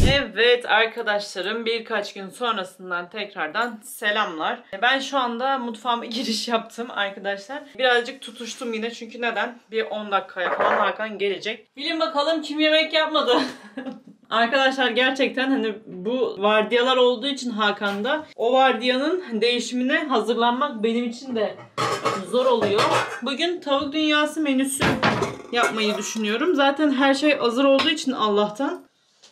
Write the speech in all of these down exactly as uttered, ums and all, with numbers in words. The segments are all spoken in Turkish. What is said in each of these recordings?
Evet arkadaşlarım, birkaç gün sonrasından tekrardan selamlar. Ben şu anda mutfağıma giriş yaptım arkadaşlar. Birazcık tutuştum yine, çünkü neden? Bir on dakikaya falan Hakan gelecek. Bilin bakalım kim yemek yapmadı? Arkadaşlar gerçekten hani bu vardiyalar olduğu için Hakan'da o vardiyanın değişimine hazırlanmak benim için de zor oluyor. Bugün tavuk dünyası menüsü yapmayı düşünüyorum. Zaten her şey hazır olduğu için Allah'tan.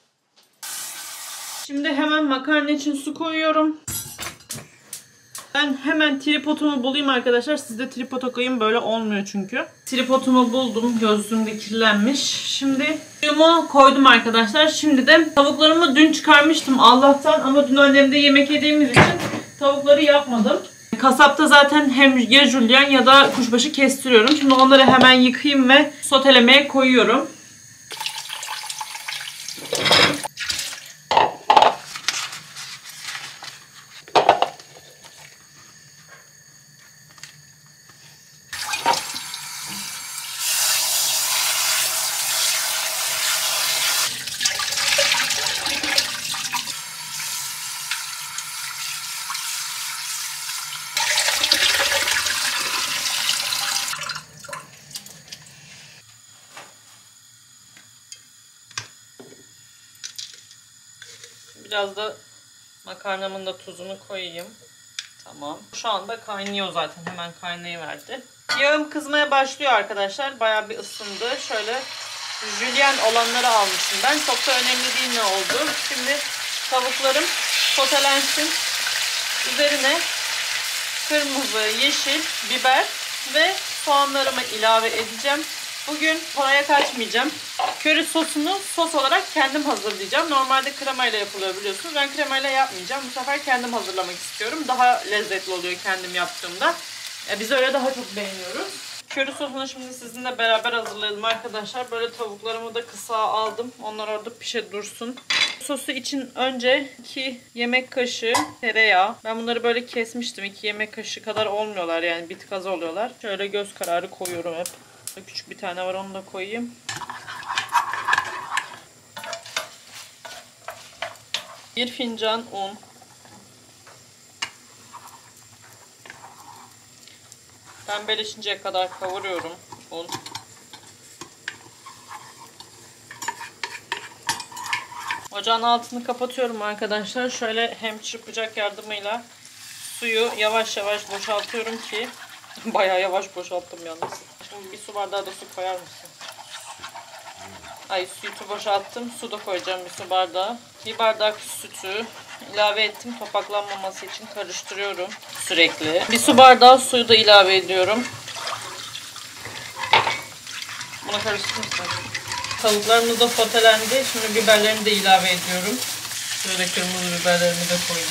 Şimdi hemen makarna için su koyuyorum. Ben hemen tripodumu bulayım arkadaşlar. Siz de tripod koyun, böyle olmuyor çünkü. Tripodumu buldum. Gözlüğüm de kirlenmiş. Şimdi suyumu koydum arkadaşlar. Şimdi de tavuklarımı dün çıkarmıştım Allah'tan. Ama dün annemde yemek yediğimiz için tavukları yapmadım. Kasapta zaten hem ya jülyen ya da kuşbaşı kestiriyorum. Şimdi onları hemen yıkayayım ve sotelemeye koyuyorum. Biraz da makarnamın da tuzunu koyayım. Tamam. Şu anda kaynıyor zaten. Hemen kaynayıverdi. Yağım kızmaya başlıyor arkadaşlar. Bayağı bir ısındı. Şöyle jülyen olanları almışım ben. Çok da önemli değil ne oldu. Şimdi tavuklarım sotelensin. Üzerine kırmızı, yeşil, biber ve soğanlarımı ilave edeceğim. Bugün kolaya kaçmayacağım. Köri sosunu sos olarak kendim hazırlayacağım. Normalde kremayla yapılıyor biliyorsunuz. Ben kremayla yapmayacağım. Bu sefer kendim hazırlamak istiyorum. Daha lezzetli oluyor kendim yaptığımda. E, biz öyle daha çok beğeniyoruz. Köri sosunu şimdi sizinle beraber hazırlayalım arkadaşlar. Böyle tavuklarımı da kısa aldım. Onlar orada pişe dursun. Sosu için önce iki yemek kaşığı tereyağı. Ben bunları böyle kesmiştim. iki yemek kaşığı kadar olmuyorlar, yani bir tık az oluyorlar. Şöyle göz kararı koyuyorum hep. Küçük bir tane var, onu da koyayım. Bir fincan un. Pembeleşinceye kadar kavuruyorum un. Ocağın altını kapatıyorum arkadaşlar. Şöyle hem çırpacak yardımıyla suyu yavaş yavaş boşaltıyorum ki bayağı yavaş boşalttım yalnız. Şimdi bir su bardağı da su koyar mısın? Ay, sütü boşalttım. Su da koyacağım bir su bardağı. Bir bardak sütü ilave ettim. Topaklanmaması için karıştırıyorum sürekli. Bir su bardağı suyu da ilave ediyorum. Bunu karıştırmışsın. Tavuklarımız da sotelendi. Şimdi biberlerini de ilave ediyorum. Şöyle kırmızı biberlerimi de koydum.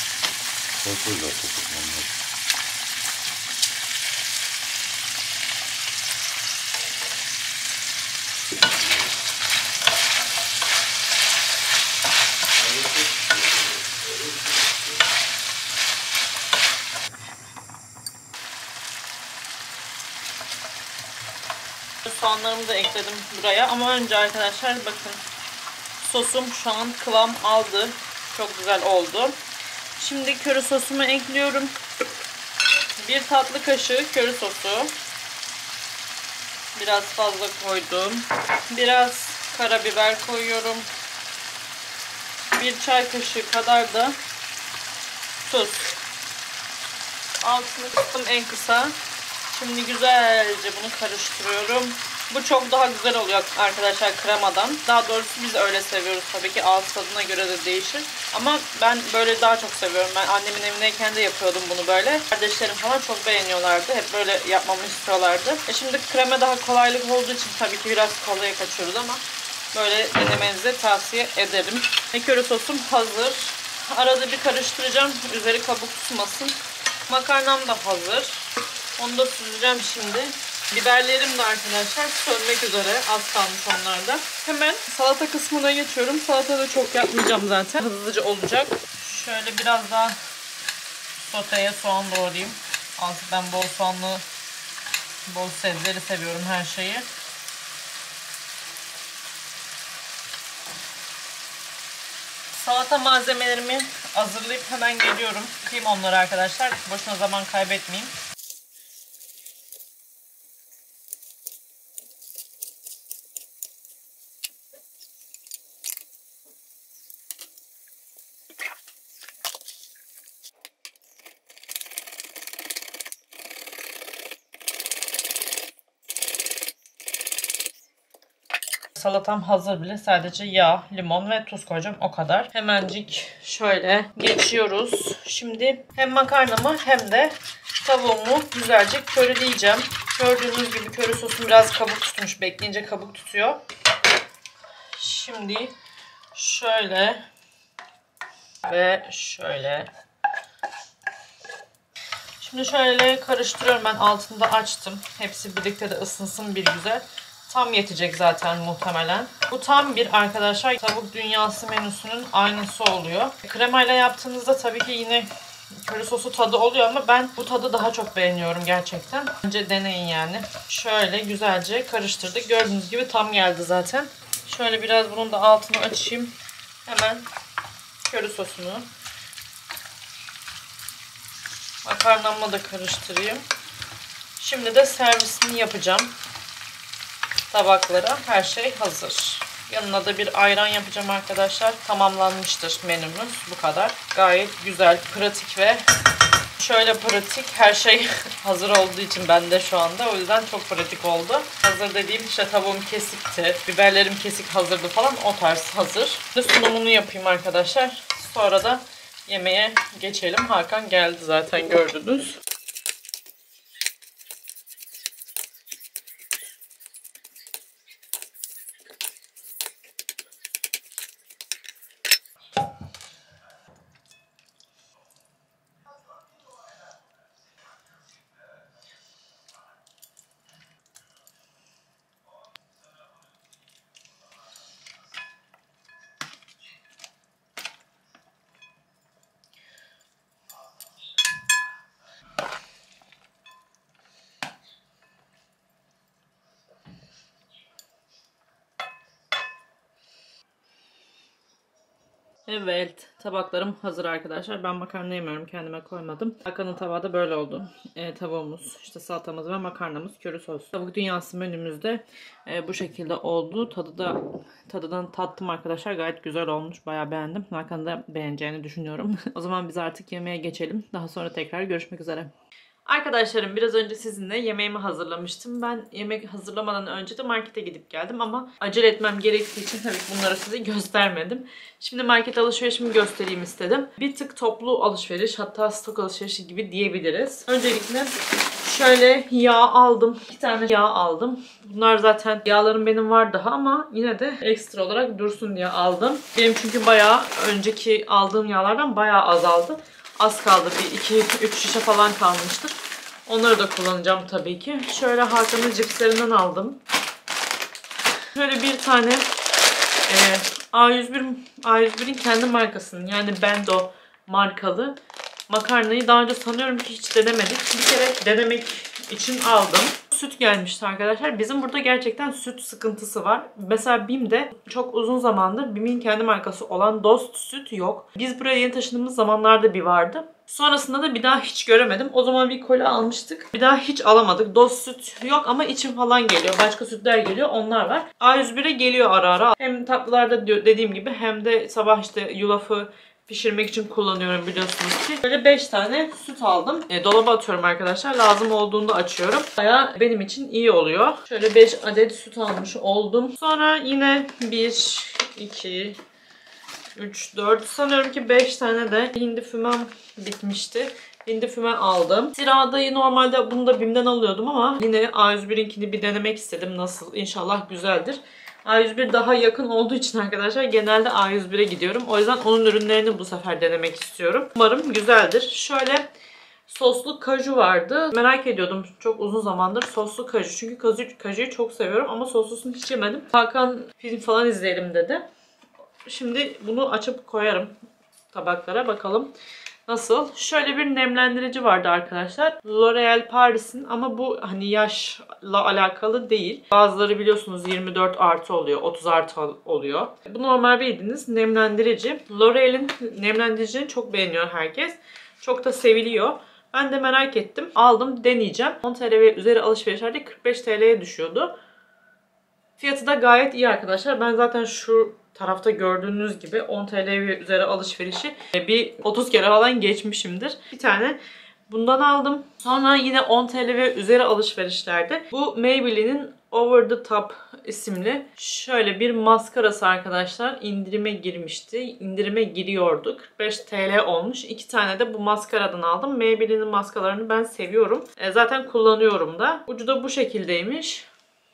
Soğanlarımı da ekledim buraya. Ama önce arkadaşlar bakın, sosum şu an kıvam aldı. Çok güzel oldu. Şimdi köri sosumu ekliyorum. Bir tatlı kaşığı köri sosu. Biraz fazla koydum. Biraz karabiber koyuyorum. Bir çay kaşığı kadar da tuz. Altını kıstım en kısa. Şimdi güzelce bunu karıştırıyorum. Bu çok daha güzel oluyor arkadaşlar kremadan. Daha doğrusu biz öyle seviyoruz. Tabii ki ağız tadına göre de değişir. Ama ben böyle daha çok seviyorum. Ben annemin evindeyken de yapıyordum bunu böyle. Kardeşlerim falan çok beğeniyorlardı. Hep böyle yapmamı istiyorlardı. E şimdi krema daha kolaylık olduğu için tabii ki biraz kolaya kaçıyoruz ama böyle denemenizi tavsiye ederim. Köri sosum hazır. Arada bir karıştıracağım. Üzeri kabuk tutmasın. Makarnam da hazır. Onu da süzeceğim şimdi. Biberlerim de arkadaşlar sönmek üzere. Az kalmış onlarda. Hemen salata kısmına geçiyorum. Salata da çok yapmayacağım zaten. Hızlıca olacak. Şöyle biraz daha soteye soğan doğrayayım. Artık ben bol soğanlı, bol sebzeli seviyorum her şeyi. Salata malzemelerimi hazırlayıp hemen geliyorum. Yıkayayım onları arkadaşlar. Boşuna zaman kaybetmeyeyim. Salatam hazır bile. Sadece yağ, limon ve tuz koyacağım. O kadar. Hemencik şöyle geçiyoruz. Şimdi hem makarnamı hem de tavuğumu güzelce körüleyeceğim. Gördüğünüz gibi köri sosum biraz kabuk tutmuş. Bekleyince kabuk tutuyor. Şimdi şöyle ve şöyle. Şimdi şöyle karıştırıyorum. Ben altını da açtım. Hepsi birlikte de ısınsın bir güzel. Tam yetecek zaten muhtemelen. Bu tam bir arkadaşlar tavuk dünyası menüsünün aynısı oluyor. Kremayla yaptığınızda tabii ki yine köri sosu tadı oluyor ama ben bu tadı daha çok beğeniyorum gerçekten. Bence deneyin yani. Şöyle güzelce karıştırdık. Gördüğünüz gibi tam geldi zaten. Şöyle biraz bunun da altını açayım. Hemen köri sosunu. Makarnamla da karıştırayım. Şimdi de servisini yapacağım. Tabaklara her şey hazır. Yanına da bir ayran yapacağım arkadaşlar. Tamamlanmıştır menümüz. Bu kadar. Gayet güzel, pratik ve şöyle pratik. Her şey hazır olduğu için ben de şu anda. O yüzden çok pratik oldu. Hazır dediğim işte tavuğum kesikti. Biberlerim kesik hazırdı falan. O tarz hazır. Şimdi sunumunu yapayım arkadaşlar. Sonra da yemeğe geçelim. Hakan geldi zaten gördünüz. Evet, tabaklarım hazır arkadaşlar. Ben makarna yemiyorum, kendime koymadım. Hakan'ın tabağı da böyle oldu. E, tavuğumuz, işte salatamız ve makarnamız, köri sos. Tavuk dünyası menümüzde e, bu şekilde oldu. Tadı da tadından tattım arkadaşlar. Gayet güzel olmuş. Bayağı beğendim. Hakan'ın da beğeneceğini düşünüyorum. O zaman biz artık yemeğe geçelim. Daha sonra tekrar görüşmek üzere. Arkadaşlarım biraz önce sizinle yemeğimi hazırlamıştım. Ben yemek hazırlamadan önce de markete gidip geldim ama acele etmem gerektiği için tabii bunları size göstermedim. Şimdi market alışverişimi göstereyim istedim. Bir tık toplu alışveriş, hatta stok alışverişi gibi diyebiliriz. Öncelikle şöyle yağ aldım. İki tane yağ aldım. Bunlar zaten yağlarım benim var daha ama yine de ekstra olarak dursun diye aldım. Benim çünkü bayağı önceki aldığım yağlardan bayağı azaldı. Az kaldı. Bir iki üç şişe falan kalmıştır. Onları da kullanacağım tabii ki. Şöyle Hakan'ın cipslerinden aldım. Şöyle bir tane e, A yüz bir A yüz bir'in kendi markasının, yani Bendo markalı makarnayı daha önce sanıyorum ki hiç denemedik. Bir kere denemek için aldım. Süt gelmişti arkadaşlar. Bizim burada gerçekten süt sıkıntısı var. Mesela Bim'de çok uzun zamandır Bim'in kendi markası olan Dost süt yok. Biz buraya yeni taşındığımız zamanlarda bir vardı. Sonrasında da bir daha hiç göremedim. O zaman bir koli almıştık. Bir daha hiç alamadık. Dost süt yok ama içim falan geliyor. Başka sütler geliyor. Onlar var. A yüz bir'e geliyor ara ara. Hem tatlılarda dediğim gibi hem de sabah işte yulafı pişirmek için kullanıyorum biliyorsunuz ki. Böyle beş tane süt aldım. E, dolaba atıyorum arkadaşlar. Lazım olduğunda açıyorum. Bayağı benim için iyi oluyor. Şöyle beş adet süt almış oldum. Sonra yine bir, iki, üç, dört, sanıyorum ki beş tane de hindi fümem bitmişti. Hindi füme aldım. Siradayı normalde bunu da Bim'den alıyordum ama yine A yüz bir'inkini bir denemek istedim. Nasıl? İnşallah güzeldir. A yüz bir daha yakın olduğu için arkadaşlar genelde A yüz bir'e gidiyorum. O yüzden onun ürünlerini bu sefer denemek istiyorum. Umarım güzeldir. Şöyle soslu kaju vardı. Merak ediyordum çok uzun zamandır soslu kaju. Çünkü kaju, kajuyu çok seviyorum ama soslusunu hiç yemedim. Hakan film falan izleyelim dedi. Şimdi bunu açıp koyarım tabaklara, bakalım nasıl. Şöyle bir nemlendirici vardı arkadaşlar. L'Oreal Paris'in ama bu hani yaş alakalı değil. Bazıları biliyorsunuz yirmi dört artı oluyor, otuz artı oluyor. Bu normal bildiğiniz nemlendirici. L'Oreal'in nemlendiricini çok beğeniyor herkes. Çok da seviliyor. Ben de merak ettim. Aldım, deneyeceğim. on TL ve üzeri alışverişlerde kırk beş TL'ye düşüyordu. Fiyatı da gayet iyi arkadaşlar. Ben zaten şu tarafta gördüğünüz gibi on TL ve üzeri alışverişi bir otuz kere falan geçmişimdir. Bir tane bundan aldım. Sonra yine on TL ve üzeri alışverişlerde bu Maybelline'in Over the Top isimli şöyle bir maskarası arkadaşlar indirime girmişti. İndirime giriyordu. kırk beş TL olmuş. İki tane de bu maskaradan aldım. Maybelline'in maskaralarını ben seviyorum. E, zaten kullanıyorum da. Ucu da bu şekildeymiş.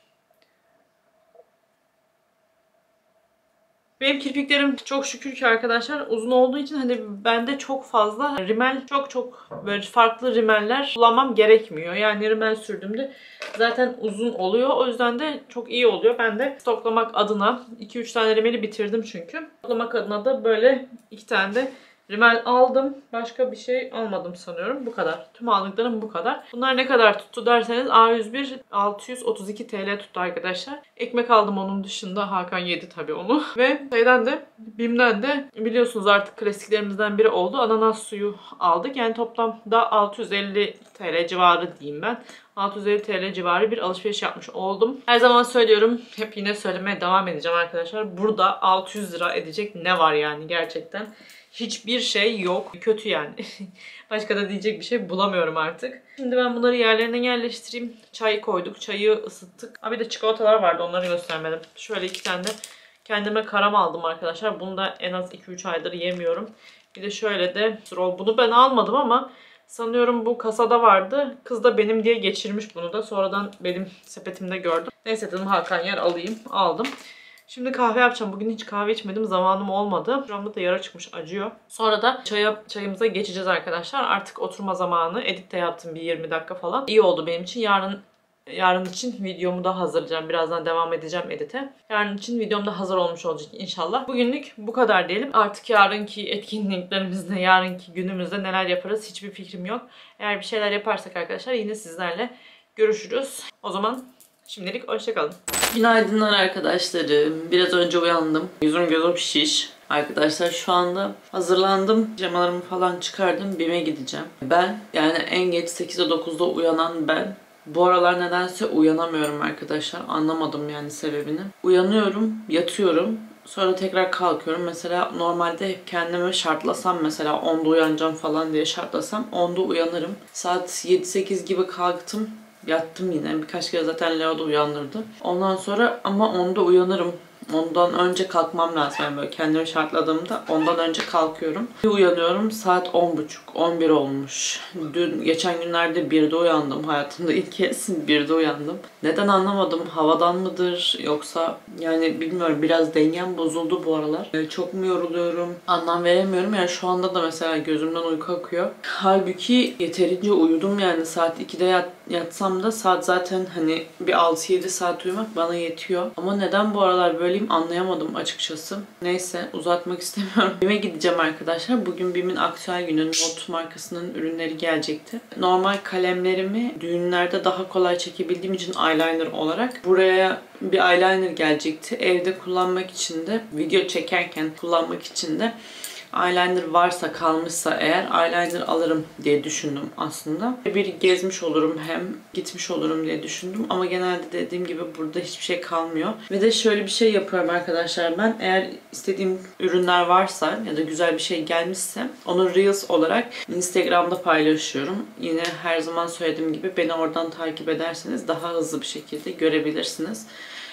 Benim kirpiklerim çok şükür ki arkadaşlar uzun olduğu için hani bende çok fazla rimel, çok çok böyle farklı rimeller kullanmam gerekmiyor. Yani rimel sürdüğümde zaten uzun oluyor. O yüzden de çok iyi oluyor. Ben de stoklamak adına iki üç tane rimeli bitirdim çünkü. Stoklamak adına da böyle iki tane de rimel aldım. Başka bir şey almadım sanıyorum. Bu kadar. Tüm aldıklarım bu kadar. Bunlar ne kadar tuttu derseniz A yüz bir altı yüz otuz iki TL tuttu arkadaşlar. Ekmek aldım onun dışında. Hakan yedi tabii onu. Ve şeyden de Bim'den de biliyorsunuz artık klasiklerimizden biri oldu. Ananas suyu aldık. Yani toplamda altı yüz elli TL civarı diyeyim ben. altı yüz elli TL civarı bir alışveriş yapmış oldum. Her zaman söylüyorum. Hep yine söylemeye devam edeceğim arkadaşlar. Burada altı yüz lira edecek ne var yani gerçekten. Hiçbir şey yok. Kötü yani. Başka da diyecek bir şey bulamıyorum artık. Şimdi ben bunları yerlerine yerleştireyim. Çay koyduk. Çayı ısıttık. Ha bir de çikolatalar vardı. Onları göstermedim. Şöyle iki tane de kendime karam aldım arkadaşlar. Bunu da en az iki üç aydır yemiyorum. Bir de şöyle de roll. Bunu ben almadım ama sanıyorum bu kasada vardı. Kız da benim diye geçirmiş bunu da. Sonradan benim sepetimde gördüm. Neyse dedim Hakan yer alayım. Aldım. Şimdi kahve yapacağım. Bugün hiç kahve içmedim. Zamanım olmadı. Şuramda da yara çıkmış. Acıyor. Sonra da çaya, çayımıza geçeceğiz arkadaşlar. Artık oturma zamanı. Edit de yaptım bir yirmi dakika falan. İyi oldu benim için. Yarın yarın için videomu da hazırlayacağım. Birazdan devam edeceğim edite. Yarın için videom da hazır olmuş olacak inşallah. Bugünlük bu kadar diyelim. Artık yarınki etkinliklerimizde, yarınki günümüzde neler yaparız hiçbir fikrim yok. Eğer bir şeyler yaparsak arkadaşlar yine sizlerle görüşürüz. O zaman şimdilik hoşçakalın. Günaydınlar arkadaşlarım. Biraz önce uyandım. Yüzüm gözüm şiş. Arkadaşlar şu anda hazırlandım. Pijamalarımı falan çıkardım. Bim'e gideceğim. Ben yani en geç sekizde dokuzda uyanan ben. Bu aralar nedense uyanamıyorum arkadaşlar. Anlamadım yani sebebini. Uyanıyorum, yatıyorum. Sonra tekrar kalkıyorum. Mesela normalde hep kendimi şartlasam mesela onda uyanacağım falan diye şartlasam onda uyanırım. Saat yedi sekiz gibi kalktım. Yattım yine. Birkaç kere zaten Leo da uyandırdı. Ondan sonra ama onda uyanırım. Ondan önce kalkmam lazım. Yani böyle kendimi şartladığımda ondan önce kalkıyorum. Bir uyanıyorum saat on buçuk on bir olmuş. Dün geçen günlerde birde uyandım. Hayatımda ilk kez birde uyandım. Neden anlamadım. Havadan mıdır yoksa yani bilmiyorum biraz dengem bozuldu bu aralar. Ee, çok mu yoruluyorum? Anlam veremiyorum. Yani şu anda da mesela gözümden uyku akıyor. Halbuki yeterince uyudum yani saat ikide yat, yatsam da saat zaten hani bir altı yedi saat uyumak bana yetiyor. Ama neden bu aralar böyle anlayamadım açıkçası. Neyse uzatmak istemiyorum. Bim'e gideceğim arkadaşlar. Bugün Bim'in aktüel günü Not markasının ürünleri gelecekti. Normal kalemlerimi düğünlerde daha kolay çekebildiğim için eyeliner olarak buraya bir eyeliner gelecekti. Evde kullanmak için de video çekerken kullanmak için de eyeliner varsa kalmışsa eğer eyeliner alırım diye düşündüm aslında. Bir gezmiş olurum hem gitmiş olurum diye düşündüm ama genelde dediğim gibi burada hiçbir şey kalmıyor. Ve de şöyle bir şey yapıyorum arkadaşlar ben eğer istediğim ürünler varsa ya da güzel bir şey gelmişse onu Reels olarak Instagram'da paylaşıyorum. Yine her zaman söylediğim gibi beni oradan takip ederseniz daha hızlı bir şekilde görebilirsiniz.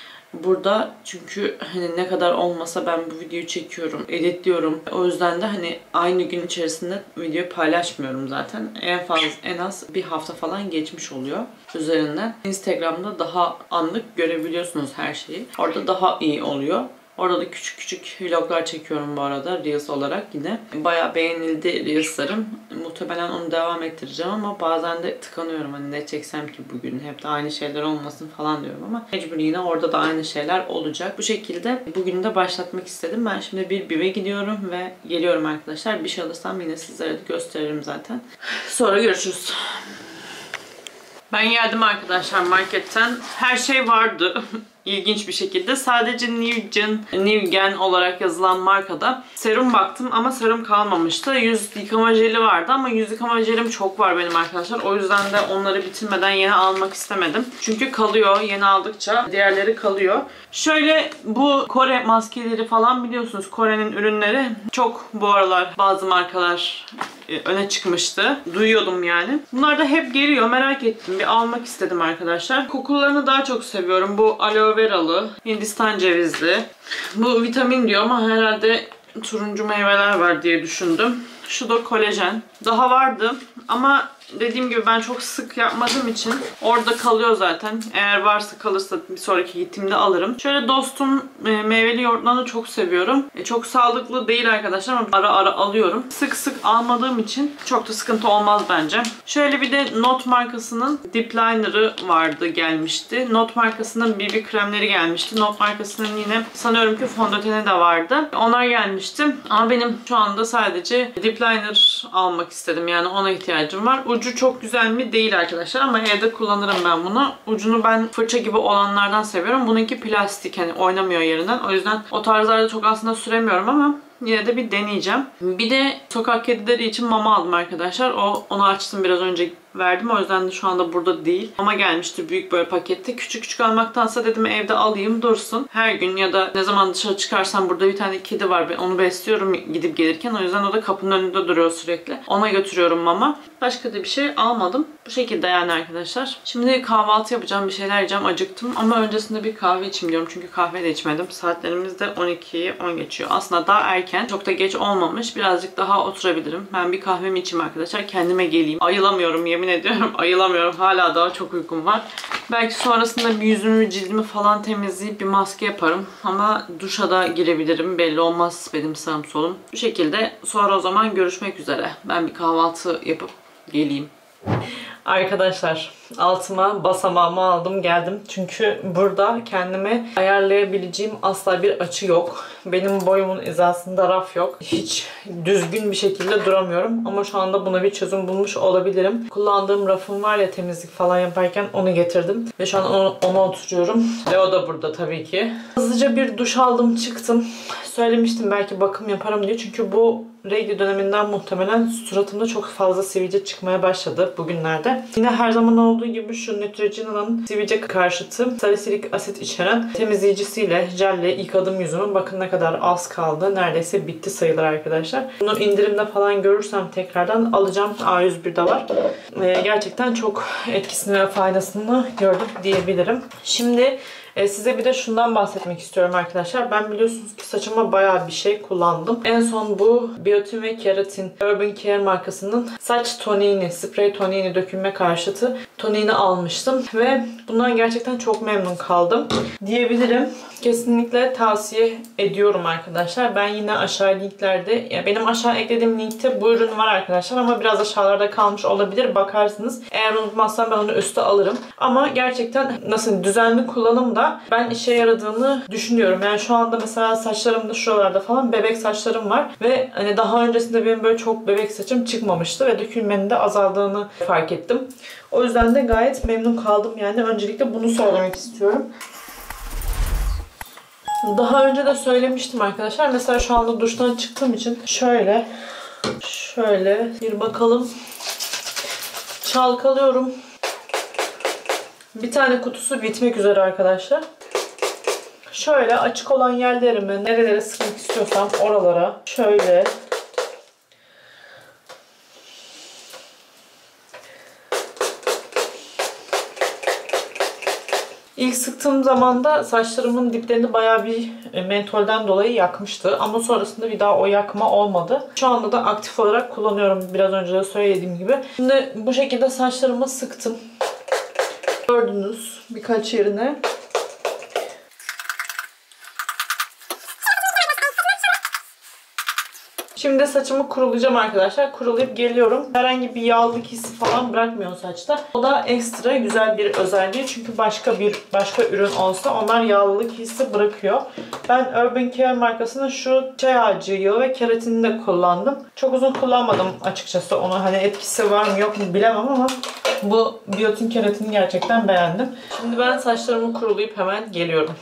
Burada çünkü hani ne kadar olmasa ben bu videoyu çekiyorum, editliyorum. O yüzden de hani aynı gün içerisinde videoyu paylaşmıyorum zaten. En fazla en az bir hafta falan geçmiş oluyor üzerinden. Instagram'da daha anlık görebiliyorsunuz her şeyi. Orada daha iyi oluyor. Orada da küçük küçük vloglar çekiyorum bu arada Reels olarak yine. Bayağı beğenildi Reels'larım. Muhtemelen onu devam ettireceğim ama bazen de tıkanıyorum. Hani ne çeksem ki bugün hep de aynı şeyler olmasın falan diyorum ama mecbur yine orada da aynı şeyler olacak. Bu şekilde bugün de başlatmak istedim. Ben şimdi bir Bim'e gidiyorum ve geliyorum arkadaşlar. Bir şey alırsam yine sizlere de gösteririm zaten. Sonra görüşürüz. Ben geldim arkadaşlar marketten. Her şey vardı. İlginç bir şekilde. Sadece Nivgen, Nivgen olarak yazılan markada serum baktım ama serum kalmamıştı. Yüz yıkama jeli vardı ama yüz yıkama jelim çok var benim arkadaşlar. O yüzden de onları bitirmeden yeni almak istemedim. Çünkü kalıyor. Yeni aldıkça diğerleri kalıyor. Şöyle bu Kore maskeleri falan biliyorsunuz. Kore'nin ürünleri çok bu aralar bazı markalar öne çıkmıştı. Duyuyordum yani. Bunlar da hep geliyor. Merak ettim. Bir almak istedim arkadaşlar. Kokularını daha çok seviyorum. Bu aloe veralı, Hindistan cevizli. Bu vitamin diyor ama herhalde turuncu meyveler var diye düşündüm. Şu da kolajen. Daha vardı ama dediğim gibi ben çok sık yapmadığım için orada kalıyor zaten. Eğer varsa kalırsa bir sonraki gittiğimde alırım. Şöyle Dostum e, meyveli yoğurtlarını çok seviyorum. E, çok sağlıklı değil arkadaşlar ama ara ara alıyorum. Sık sık almadığım için çok da sıkıntı olmaz bence. Şöyle bir de Not markasının Dip Liner'ı vardı, gelmişti. Not markasının B B kremleri gelmişti. Not markasının yine sanıyorum ki fondöteni de vardı. Onlar gelmişti. Ama benim şu anda sadece Dip Liner almak istedim. Yani ona ihtiyacım var. Ucu çok güzel mi? Değil arkadaşlar ama evde kullanırım ben bunu. Ucunu ben fırça gibi olanlardan seviyorum. Bununki plastik, hani oynamıyor yerinden. O yüzden o tarzlarda çok aslında süremiyorum ama yine de bir deneyeceğim. Bir de sokak kedileri için mama aldım arkadaşlar. O onu açtım biraz önce, verdim. O yüzden de şu anda burada değil. Mama gelmişti büyük böyle pakette. Küçük küçük almaktansa dedim evde alayım dursun. Her gün ya da ne zaman dışarı çıkarsam, burada bir tane kedi var. Ben onu besliyorum gidip gelirken. O yüzden o da kapının önünde duruyor sürekli. Ona götürüyorum mama. Başka da bir şey almadım. Bu şekilde yani arkadaşlar. Şimdi kahvaltı yapacağım. Bir şeyler yiyeceğim. Acıktım. Ama öncesinde bir kahve içeyim diyorum. Çünkü kahve de içmedim. Saatlerimiz de on ikiyi on geçiyor. Aslında daha erken. Çok da geç olmamış. Birazcık daha oturabilirim. Ben bir kahvemi içeyim arkadaşlar. Kendime geleyim. Ayılamıyorum yemin ediyorum. Ayılamıyorum. Hala daha çok uykum var. Belki sonrasında bir yüzümü, cildimi falan temizleyip bir maske yaparım. Ama duşa da girebilirim. Belli olmaz benim sağım solum. Bu şekilde sonra o zaman görüşmek üzere. Ben bir kahvaltı yapıp geleyim. Arkadaşlar altıma basamağımı aldım geldim. Çünkü burada kendime ayarlayabileceğim asla bir açı yok. Benim boyumun hizasında raf yok. Hiç düzgün bir şekilde duramıyorum. Ama şu anda buna bir çözüm bulmuş olabilirim. Kullandığım rafım var ya temizlik falan yaparken, onu getirdim. Ve şu an ona, ona oturuyorum. Leo da burada tabii ki. Hızlıca bir duş aldım çıktım. Söylemiştim belki bakım yaparım diye. Çünkü bu regl döneminden muhtemelen suratımda çok fazla sivilce çıkmaya başladı bugünlerde. Yine her zaman olduğu gibi şu Neutrogena'nın sivilce karşıtı salisilik asit içeren temizleyicisiyle, jelle yıkadım yüzümü. Bakın ne kadar az kaldı. Neredeyse bitti sayılır arkadaşlar. Bunu indirimde falan görürsem tekrardan alacağım. A yüz bir'de var. Ee, gerçekten çok etkisini ve faydasını gördüm diyebilirim. Şimdi E, size bir de şundan bahsetmek istiyorum arkadaşlar. Ben biliyorsunuz ki saçıma bayağı bir şey kullandım. En son bu Biotin ve Keratin Urban Care markasının saç toniğini, sprey toniğini, dökülme karşıtı toniğini almıştım. Ve bundan gerçekten çok memnun kaldım diyebilirim. Kesinlikle tavsiye ediyorum arkadaşlar. Ben yine aşağı linklerde, ya benim aşağı eklediğim linkte bu ürün var arkadaşlar ama biraz aşağılarda kalmış olabilir. Bakarsınız. Eğer unutmazsam ben onu üste alırım. Ama gerçekten nasıl düzenli kullanımda ben işe yaradığını düşünüyorum. Yani şu anda mesela saçlarımda şuralarda falan bebek saçlarım var ve hani daha öncesinde benim böyle çok bebek saçım çıkmamıştı ve dökülmenin de azaldığını fark ettim. O yüzden de gayet memnun kaldım. Yani öncelikle bunu söylemek istiyorum. Daha önce de söylemiştim arkadaşlar. Mesela şu anda duştan çıktığım için şöyle şöyle bir bakalım. Çalkalıyorum. Bir tane kutusu bitmek üzere arkadaşlar. Şöyle açık olan yerlerimi nerelere sıkmak istiyorsam oralara şöyle İlk sıktığım zaman da saçlarımın diplerini bayağı bir mentolden dolayı yakmıştı. Ama sonrasında bir daha o yakma olmadı. Şu anda da aktif olarak kullanıyorum. Biraz önce de söylediğim gibi. Şimdi bu şekilde saçlarımı sıktım. Gördünüz birkaç yerine. Şimdi saçımı kurulayacağım arkadaşlar. Kurulayıp geliyorum. Herhangi bir yağlılık hissi falan bırakmıyor saçta. O da ekstra güzel bir özelliği. Çünkü başka bir başka ürün olsa onlar yağlılık hissi bırakıyor. Ben Urban Care markasının şu çay ağacı yağı ve keratinini de kullandım. Çok uzun kullanmadım açıkçası onu. Hani etkisi var mı yok mu bilemem ama Bu biyotin keratini gerçekten beğendim. Şimdi ben saçlarımı kurulayıp hemen geliyorum.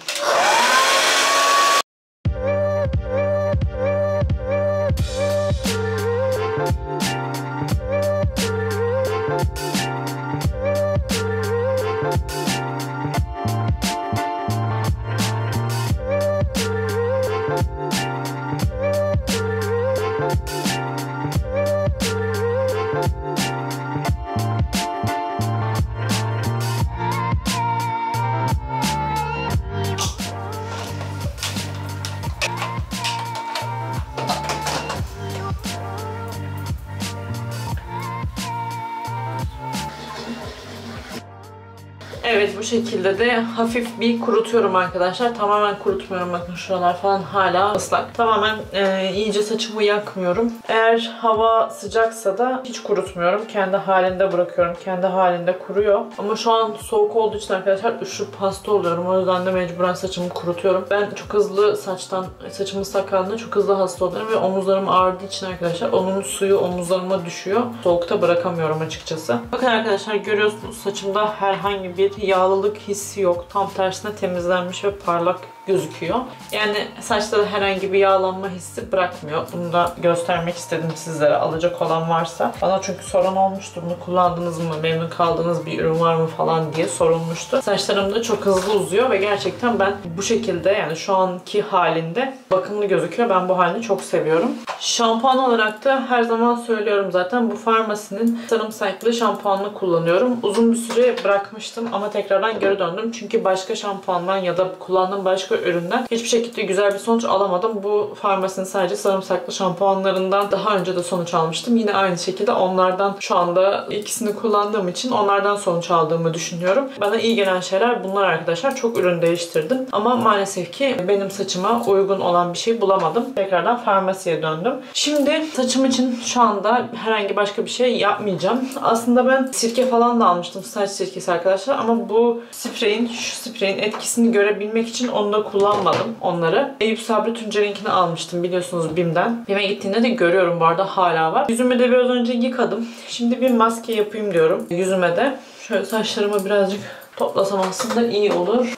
Evet, bu şekilde de hafif bir kurutuyorum arkadaşlar. Tamamen kurutmuyorum. Bakın şuralar falan hala ıslak. Tamamen e, iyice saçımı yakmıyorum. Eğer hava sıcaksa da hiç kurutmuyorum. Kendi halinde bırakıyorum. Kendi halinde kuruyor. Ama şu an soğuk olduğu için arkadaşlar üşüp hasta oluyorum. O yüzden de mecburen saçımı kurutuyorum. Ben çok hızlı saçtan, saçımın sakalına çok hızlı hasta oluyorum ve omuzlarım ağrıdığı için arkadaşlar onun suyu omuzlarıma düşüyor. Soğukta bırakamıyorum açıkçası. Bakın arkadaşlar, görüyorsunuz saçımda herhangi bir yağlılık hissi yok. Tam tersine temizlenmiş ve parlak gözüküyor. Yani saçta da herhangi bir yağlanma hissi bırakmıyor. Bunu da göstermek istedim sizlere. Alacak olan varsa. Bana çünkü soran olmuştu. Bunu kullandınız mı? Memnun kaldığınız bir ürün var mı falan diye sorulmuştu. Saçlarım da çok hızlı uzuyor ve gerçekten ben bu şekilde, yani şu anki halinde bakımlı gözüküyor. Ben bu halini çok seviyorum. Şampuan olarak da her zaman söylüyorum zaten, bu Farmacy'nin sarımsaklı şampuanını kullanıyorum. Uzun bir süre bırakmıştım ama tekrardan geri döndüm. Çünkü başka şampuandan ya da kullandığım başka üründen hiçbir şekilde güzel bir sonuç alamadım. Bu Farmacy'nin sadece sarımsaklı şampuanlarından daha önce de sonuç almıştım. Yine aynı şekilde onlardan şu anda ikisini kullandığım için onlardan sonuç aldığımı düşünüyorum. Bana iyi gelen şeyler bunlar arkadaşlar. Çok ürün değiştirdim. Ama maalesef ki benim saçıma uygun olan bir şey bulamadım. Tekrardan Farmacy'ye döndüm. Şimdi saçım için şu anda herhangi başka bir şey yapmayacağım. Aslında ben sirke falan da almıştım. Saç sirkesi arkadaşlar. Ama bu spreyin, şu spreyin etkisini görebilmek için onu da kullanmadım onları. Eyüp Sabri Tuncer'inkini almıştım biliyorsunuz BİM'den. BİM'e gittiğinde de görüyorum, bu arada hala var. Yüzümü de biraz önce yıkadım. Şimdi bir maske yapayım diyorum yüzüme de. Şöyle saçlarımı birazcık toplasam aslında iyi olur.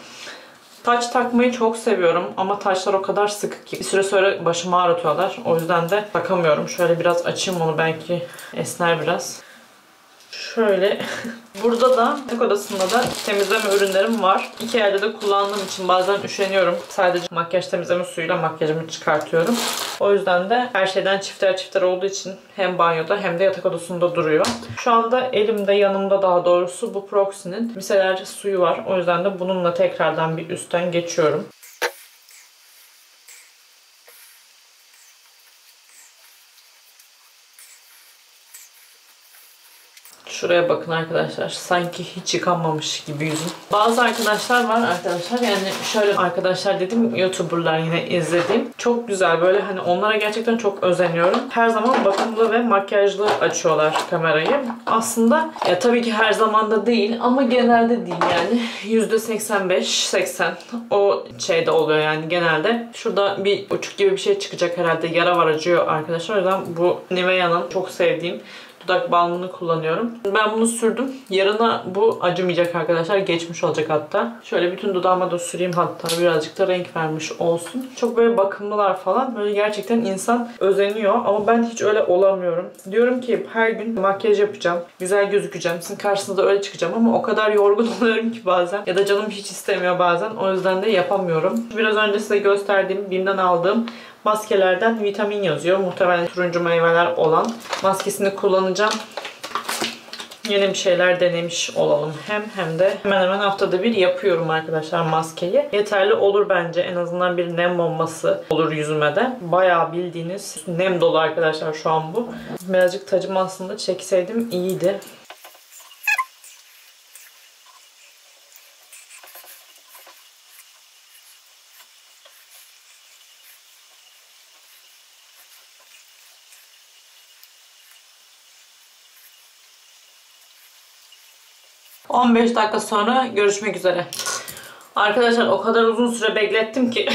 Taç takmayı çok seviyorum ama taçlar o kadar sıkı ki bir süre sonra başımı ağrıtıyorlar. O yüzden de takamıyorum. Şöyle biraz açayım onu, belki esner biraz. Şöyle. Burada da yatak odasında da temizleme ürünlerim var. İki yerde de kullandığım için bazen üşeniyorum. Sadece makyaj temizleme suyuyla makyajımı çıkartıyorum. O yüzden de her şeyden çifter çifter olduğu için hem banyoda hem de yatak odasında duruyor. Şu anda elimde, yanımda daha doğrusu, bu Proxy'nin miseler suyu var. O yüzden de bununla tekrardan bir üstten geçiyorum. Şuraya bakın arkadaşlar. Sanki hiç yıkanmamış gibi yüzüm. Bazı arkadaşlar var arkadaşlar. Yani şöyle arkadaşlar dedim, YouTuber'lar yine izlediğim. Çok güzel, böyle hani onlara gerçekten çok özeniyorum. Her zaman bakımlı ve makyajlı açıyorlar kamerayı. Aslında ya tabii ki her zaman da değil ama genelde değil yani. yüzde seksen beş seksen o şeyde oluyor yani genelde. Şurada bir uçuk gibi bir şey çıkacak herhalde. Yara var, acıyor arkadaşlar. O yüzden bu Nivea'nın çok sevdiğim dudak balmını kullanıyorum. Ben bunu sürdüm. Yarına bu acımayacak arkadaşlar. Geçmiş olacak hatta. Şöyle bütün dudağıma da süreyim hatta. Birazcık da renk vermiş olsun. Çok böyle bakımlılar falan. Böyle gerçekten insan özeniyor. Ama ben hiç öyle olamıyorum. Diyorum ki her gün makyaj yapacağım. Güzel gözükeceğim. Sizin karşınızda öyle çıkacağım ama o kadar yorgun oluyorum ki bazen. Ya da canım hiç istemiyor bazen. O yüzden de yapamıyorum. Biraz önce size gösterdiğim, BİM'den aldığım maskelerden vitamin yazıyor. Muhtemelen turuncu meyveler olan. Maskesini kullanacağım. Yeni bir şeyler denemiş olalım hem hem de hemen hemen haftada bir yapıyorum arkadaşlar maskeyi. Yeterli olur bence. En azından bir nem bombası olur yüzüme de. Bayağı bildiğiniz nem dolu arkadaşlar şu an bu. Birazcık tacımı aslında çekseydim iyiydi. on beş dakika sonra görüşmek üzere. Arkadaşlar o kadar uzun süre beklettim ki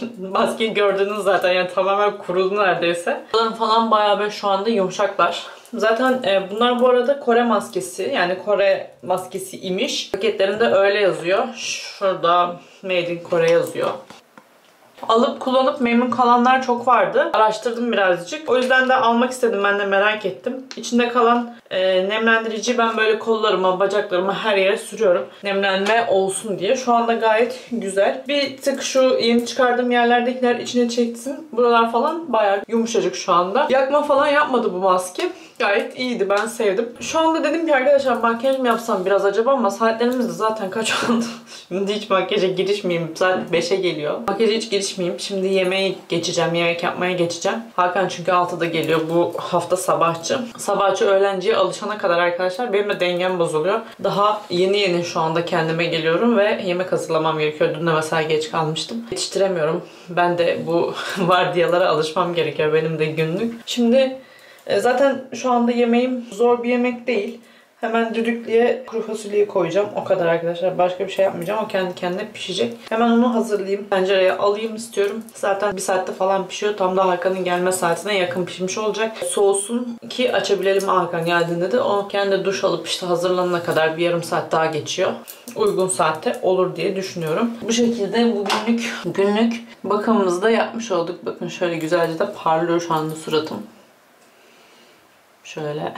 maskeyi gördünüz zaten, yani tamamen kurudu neredeyse. Bunların falan bayağı böyle şu anda yumuşaklar. Zaten e, bunlar bu arada Kore maskesi. Yani Kore maskesi imiş. Paketlerinde öyle yazıyor. Şurada Made in Kore yazıyor. Alıp kullanıp memnun kalanlar çok vardı. Araştırdım birazcık. O yüzden de almak istedim. Ben de merak ettim. İçinde kalan e, nemlendirici ben böyle kollarıma, bacaklarıma her yere sürüyorum. Nemlenme olsun diye. Şu anda gayet güzel. Bir tık şu yeni çıkardığım yerlerdekiler içine çeksin. Buralar falan bayağı yumuşacık şu anda. Yakma falan yapmadı bu maske. Gayet iyiydi. Ben sevdim. Şu anda dedim ki arkadaşlar makyaj mı yapsam biraz acaba ama saatlerimiz de zaten kaç oldu? Şimdi hiç makyaja girişmeyeyim. Saat beşe geliyor. Makyaja hiç girişmeyeyim. Şimdi yemeğe geçeceğim. Yemek yapmaya geçeceğim. Hakan çünkü altıda geliyor. Bu hafta sabahçı. Sabahçı öğlenciye alışana kadar arkadaşlar benim de dengem bozuluyor. Daha yeni yeni şu anda kendime geliyorum ve yemek hazırlamam gerekiyor. Dün de mesela geç kalmıştım. Yetiştiremiyorum. Ben de bu vardiyalara alışmam gerekiyor. Benim de günlük. Şimdi zaten şu anda yemeğim zor bir yemek değil. Hemen düdüklüye kuru fasulyeyi koyacağım. O kadar arkadaşlar. Başka bir şey yapmayacağım. O kendi kendine pişecek. Hemen onu hazırlayayım. Tencereye alayım istiyorum. Zaten bir saatte falan pişiyor. Tam da Hakan'ın gelme saatine yakın pişmiş olacak. Soğusun ki açabilelim Hakan geldiğinde de. O kendi duş alıp işte hazırlanana kadar bir yarım saat daha geçiyor. Uygun saatte olur diye düşünüyorum. Bu şekilde bugünlük günlük bakımımızı da yapmış olduk. Bakın şöyle güzelce de parlıyor şu anda suratım. Şöyle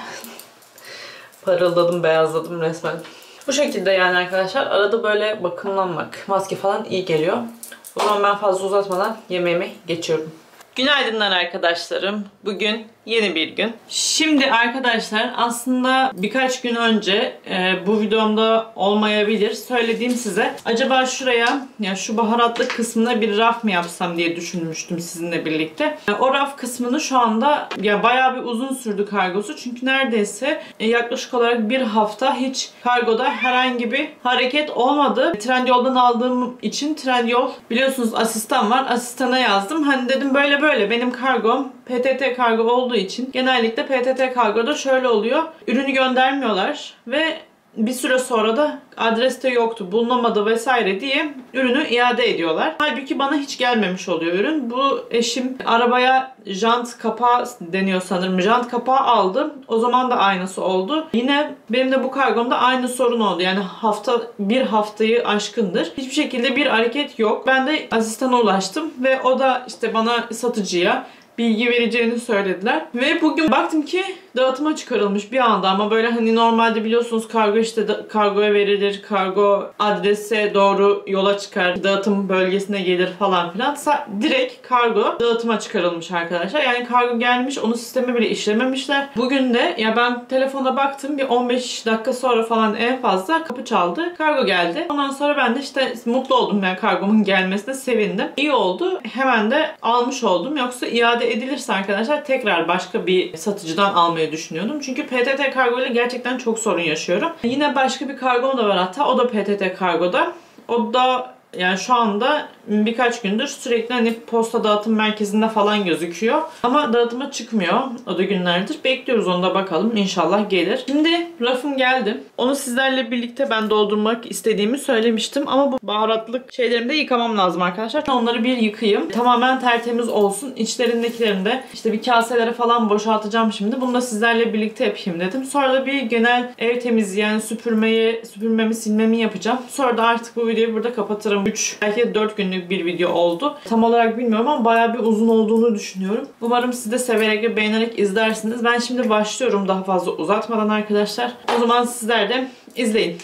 parıldadım, beyazladım resmen. Bu şekilde yani arkadaşlar. Arada böyle bakımlanmak, maske falan iyi geliyor. O zaman ben fazla uzatmadan yemeğime geçiyorum. Günaydınlar arkadaşlarım. Bugün yeni bir gün. Şimdi arkadaşlar aslında birkaç gün önce e, bu videomda olmayabilir. Söylediğim size acaba şuraya yani şu baharatlı kısmına bir raf mı yapsam diye düşünmüştüm sizinle birlikte. E, o raf kısmını şu anda ya bayağı bir uzun sürdü kargosu. Çünkü neredeyse e, yaklaşık olarak bir hafta hiç kargoda herhangi bir hareket olmadı. Trendyol'dan aldığım için Trendyol biliyorsunuz asistan var. Asistana yazdım. Hani dedim böyle böyle benim kargom P T T kargo olduğu için genellikle P T T kargoda şöyle oluyor. Ürünü göndermiyorlar ve bir süre sonra da adreste yoktu, bulunamadı vesaire diye ürünü iade ediyorlar. Halbuki bana hiç gelmemiş oluyor ürün. Bu eşim arabaya jant kapağı deniyor sanırım. Jant kapağı aldı. O zaman da aynısı oldu. Yine benim de bu kargomda aynı sorun oldu. Yani hafta bir haftayı aşkındır. Hiçbir şekilde bir hareket yok. Ben de asistana ulaştım ve o da işte bana satıcıya bilgi vereceğini söylediler. Ve bugün baktım ki dağıtıma çıkarılmış bir anda ama böyle hani normalde biliyorsunuz kargo işte kargoya verilir, kargo adrese doğru yola çıkar, dağıtım bölgesine gelir falan filan. Direkt kargo dağıtıma çıkarılmış arkadaşlar. Yani kargo gelmiş, onu sisteme bile işlememişler. Bugün de ya ben telefona baktım, bir on beş dakika sonra falan en fazla kapı çaldı. Kargo geldi. Ondan sonra ben de işte mutlu oldum, yani kargomun gelmesine sevindim. İyi oldu. Hemen de almış oldum. Yoksa iade edilirse arkadaşlar tekrar başka bir satıcıdan almayı düşünüyordum. Çünkü P T T kargo ile gerçekten çok sorun yaşıyorum. Yine başka bir kargom da var hatta. O da P T T kargoda. O da yani şu anda birkaç gündür sürekli hani posta dağıtım merkezinde falan gözüküyor. Ama dağıtıma çıkmıyor o da günlerdir. Bekliyoruz, onu da bakalım. İnşallah gelir. Şimdi rafım geldi. Onu sizlerle birlikte ben doldurmak istediğimi söylemiştim. Ama bu baharatlık şeylerimi de yıkamam lazım arkadaşlar. Onları bir yıkayayım. Tamamen tertemiz olsun. İçlerindekilerini de işte bir kaselere falan boşaltacağım şimdi. Bunu da sizlerle birlikte yapayım dedim. Sonra da bir genel ev temizliği yani süpürmeyi, süpürmemi, silmemi yapacağım. Sonra da artık bu videoyu burada kapatırım. üç belki dört günlük bir video oldu. Tam olarak bilmiyorum ama bayağı bir uzun olduğunu düşünüyorum. Umarım siz de severek ve beğenerek izlersiniz. Ben şimdi başlıyorum daha fazla uzatmadan arkadaşlar. O zaman sizler de izleyin.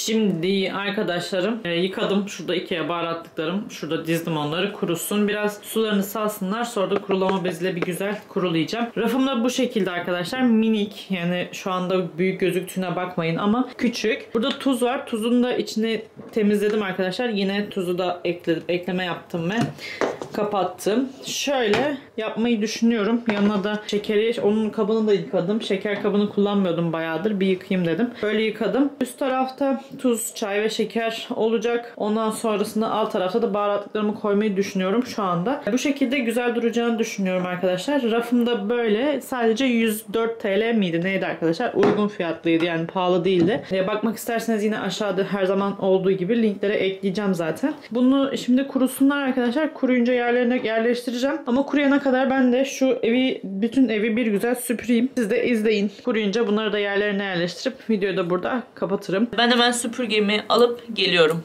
Şimdi arkadaşlarım e, yıkadım. Şurada ikiye baharatlıklarım. Şurada dizdim onları. Kurusun. Biraz sularını salsınlar. Sonra da kurulama beziyle bir güzel kurulayacağım. Rafımda bu şekilde arkadaşlar. Minik. Yani şu anda büyük gözüktüğüne bakmayın ama küçük. Burada tuz var. Tuzunu da içine temizledim arkadaşlar. Yine tuzu da ekledim. Ekleme yaptım ve kapattım. Şöyle yapmayı düşünüyorum. Yanına da şekeri, onun kabını da yıkadım. Şeker kabını kullanmıyordum bayağıdır. Bir yıkayayım dedim. Böyle yıkadım. Üst tarafta tuz, çay ve şeker olacak. Ondan sonrasında alt tarafta da baharatlıklarımı koymayı düşünüyorum şu anda. Bu şekilde güzel duracağını düşünüyorum arkadaşlar. Rafımda böyle sadece yüz dört TL miydi neydi arkadaşlar? Uygun fiyatlıydı yani pahalı değildi. Bakmak isterseniz yine aşağıda her zaman olduğu gibi linklere ekleyeceğim zaten. Bunu şimdi kurusunlar arkadaşlar. Kuruyunca yerlerine yerleştireceğim. Ama kuruyana kadar ben de şu evi, bütün evi bir güzel süpüreyim. Siz de izleyin. Kuruyunca bunları da yerlerine yerleştirip videoyu da burada kapatırım. Ben hemen süpürgemi alıp geliyorum.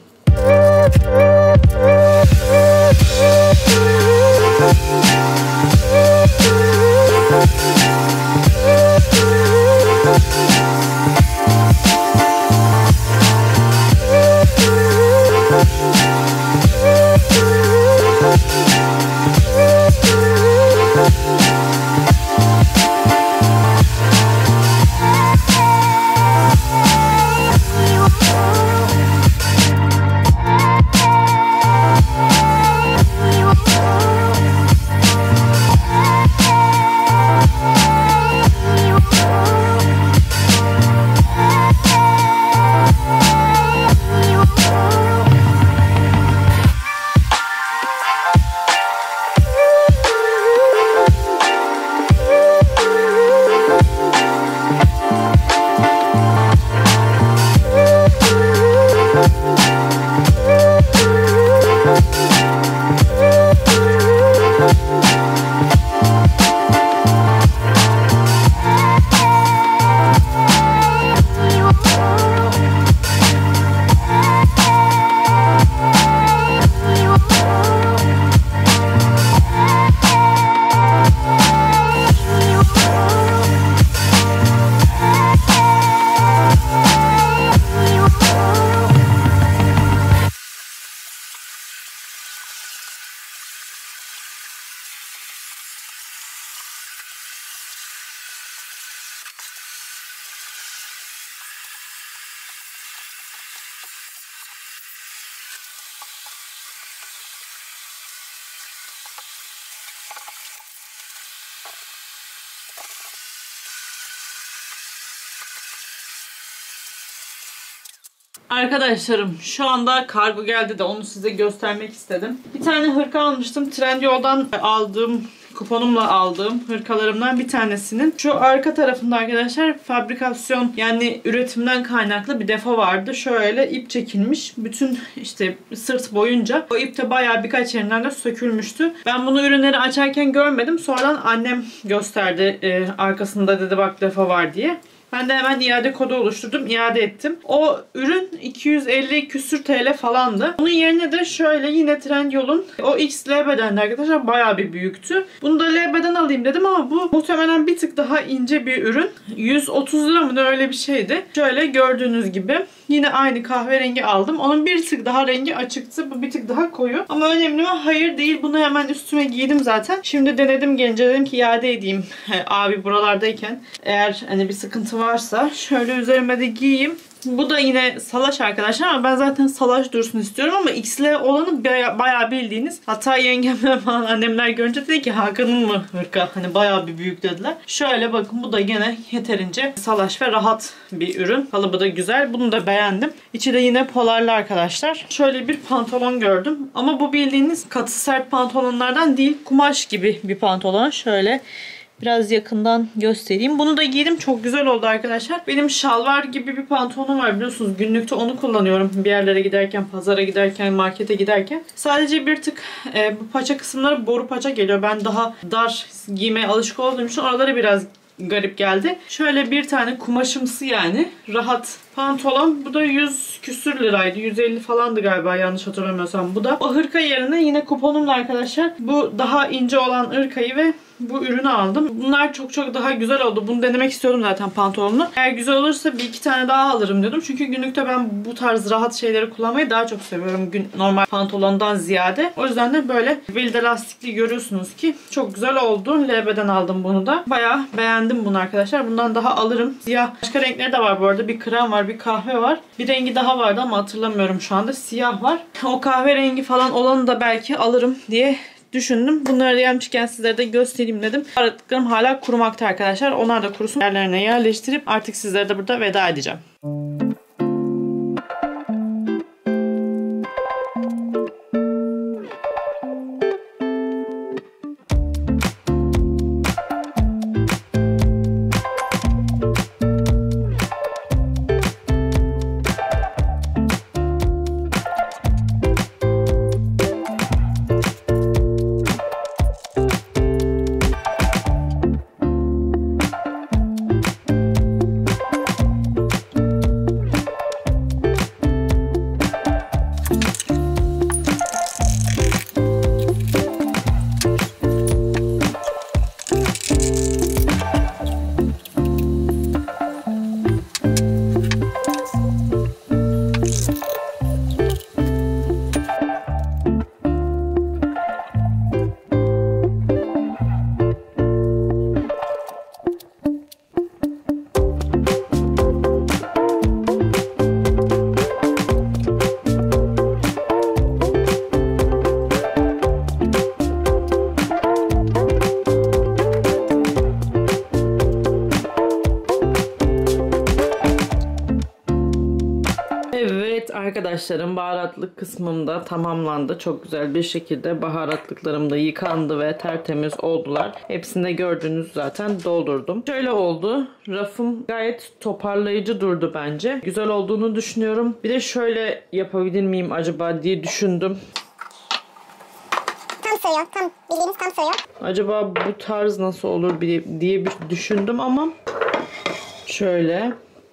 Arkadaşlarım şu anda kargo geldi de onu size göstermek istedim. Bir tane hırka almıştım. Trendyol'dan aldığım, kuponumla aldığım hırkalarımdan bir tanesinin şu arka tarafında arkadaşlar fabrikasyon yani üretimden kaynaklı bir defo vardı. Şöyle ip çekilmiş. Bütün işte sırt boyunca. O ip de bayağı birkaç yerinden de sökülmüştü. Ben bunu ürünleri açarken görmedim. Sonradan annem gösterdi. Ee, arkasında dedi bak defo var diye. Ben de hemen iade kodu oluşturdum. İade ettim. O ürün iki yüz elli küsür T L falandı. Onun yerine de şöyle yine Trendyol'un o X L bedendi arkadaşlar. Bayağı bir büyüktü. Bunu da L beden alayım dedim ama bu muhtemelen bir tık daha ince bir ürün. yüz otuz lira mı ne öyle bir şeydi. Şöyle gördüğünüz gibi. Yine aynı kahverengi aldım. Onun bir tık daha rengi açıktı. Bu bir tık daha koyu. Ama önemli mi? Hayır değil. Bunu hemen üstüme giydim zaten. Şimdi denedim gelince dedim ki iade edeyim. Abi buralardayken. Eğer hani bir sıkıntı varsa şöyle üzerime de giyeyim. Bu da yine salaş arkadaşlar ama ben zaten salaş dursun istiyorum ama X L olanı bayağı, bayağı bildiğiniz. Hatta yengemler falan annemler görünce dedi ki Hakan'ın mı hırka? Hani bayağı bir büyük dediler. Şöyle bakın bu da gene yeterince salaş ve rahat bir ürün. Kalıbı da güzel. Bunu da beğendim. İçi de yine polarlı arkadaşlar. Şöyle bir pantolon gördüm. Ama bu bildiğiniz katı sert pantolonlardan değil. Kumaş gibi bir pantolon. Şöyle biraz yakından göstereyim. Bunu da giydim. Çok güzel oldu arkadaşlar. Benim şalvar gibi bir pantolonum var biliyorsunuz. Günlükte onu kullanıyorum. Bir yerlere giderken, pazara giderken, markete giderken. Sadece bir tık e, bu paça kısımları boru paça geliyor. Ben daha dar giymeye alışık olduğum için oraları biraz garip geldi. Şöyle bir tane kumaşımsı yani. Rahat pantolon. Bu da yüz küsür liraydı. yüz elli falandı galiba yanlış hatırlamıyorsam bu da. O hırka yerine yine kuponumla arkadaşlar bu daha ince olan hırkayı ve bu ürünü aldım. Bunlar çok çok daha güzel oldu. Bunu denemek istiyordum zaten pantolonunu. Eğer güzel olursa bir iki tane daha alırım diyordum. Çünkü günlükte ben bu tarz rahat şeyleri kullanmayı daha çok seviyorum. Gün, normal pantolondan ziyade. O yüzden de böyle belde lastikli görüyorsunuz ki çok güzel oldu. L B'den aldım bunu da. Bayağı beğendim bunu arkadaşlar. Bundan daha alırım. Siyah. Başka renkleri de var bu arada. Bir krem var, bir kahve var. Bir rengi daha vardı ama hatırlamıyorum şu anda. Siyah var. O kahverengi falan olanı da belki alırım diye düşündüm. Bunları da gelmişken sizlere de göstereyim dedim. Aradıklarım hala kurumakta arkadaşlar. Onlar da kurusun. Yerlerine yerleştirip artık sizlere de burada veda edeceğim. Arkadaşlarım baharatlık kısmımda tamamlandı. Çok güzel bir şekilde baharatlıklarım da yıkandı ve tertemiz oldular. Hepsini de gördüğünüz zaten doldurdum. Şöyle oldu. Rafım gayet toparlayıcı durdu bence. Güzel olduğunu düşünüyorum. Bir de şöyle yapabilir miyim acaba diye düşündüm. Tam sığıyor. Tam bildiğiniz tam sığıyor. Acaba bu tarz nasıl olur diye bir düşündüm ama şöyle.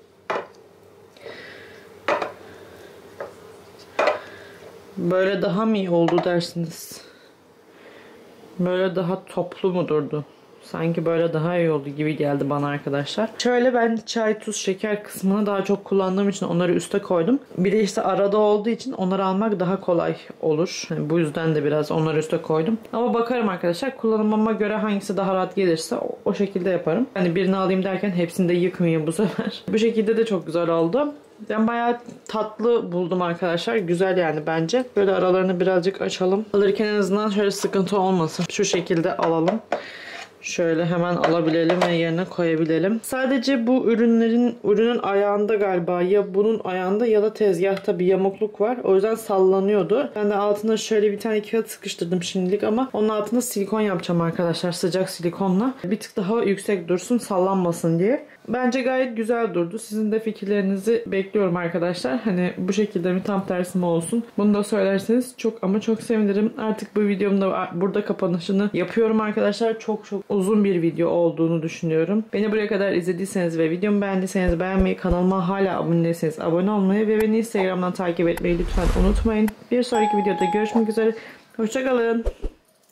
Böyle daha mı iyi oldu dersiniz? Böyle daha toplu mu durdu? Sanki böyle daha iyi oldu gibi geldi bana arkadaşlar. Şöyle ben çay, tuz, şeker kısmını daha çok kullandığım için onları üste koydum. Bir de işte arada olduğu için onları almak daha kolay olur. Yani bu yüzden de biraz onları üste koydum. Ama bakarım arkadaşlar. Kullanımıma göre hangisi daha rahat gelirse o, o şekilde yaparım. Hani birini alayım derken hepsini de yıkmayayım bu sefer. Bu şekilde de çok güzel oldu. Ben bayağı tatlı buldum arkadaşlar. Güzel yani bence. Böyle aralarını birazcık açalım. Alırken en azından şöyle sıkıntı olmasın. Şu şekilde alalım. Şöyle hemen alabilelim ve yerine koyabilelim. Sadece bu ürünlerin ürünün ayağında galiba ya bunun ayağında ya da tezgahta bir yamukluk var. O yüzden sallanıyordu. Ben de altına şöyle bir tane kağıt sıkıştırdım şimdilik ama onun altına silikon yapacağım arkadaşlar. Sıcak silikonla. Bir tık daha yüksek dursun, sallanmasın diye. Bence gayet güzel durdu. Sizin de fikirlerinizi bekliyorum arkadaşlar. Hani bu şekilde mi tam tersi mi olsun? Bunu da söylerseniz çok ama çok sevinirim. Artık bu videomu da burada kapanışını yapıyorum arkadaşlar. Çok çok uzun bir video olduğunu düşünüyorum. Beni buraya kadar izlediyseniz ve videomu beğendiyseniz beğenmeyi, kanalıma hala abone değilseniz abone olmayı ve beni Instagram'dan takip etmeyi lütfen unutmayın. Bir sonraki videoda görüşmek üzere. Hoşça kalın.